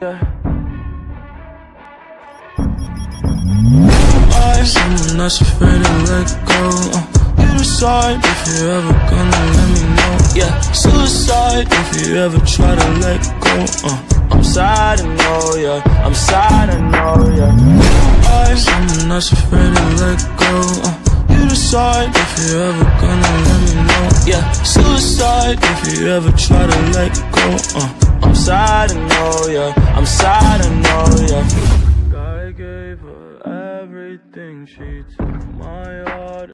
Someone that's afraid to let go. You decide if you're ever gonna let me know. Yeah, suicide if you ever try to let go. I'm sad, I know, yeah. I'm sad, I know, yeah. Someone that's afraid to let go. You decide if you're ever gonna let me know. Yeah, suicide if you ever try to let go. I'm sad, I know, yeah. I'm sad, I know, yeah. I gave her everything, she took my heart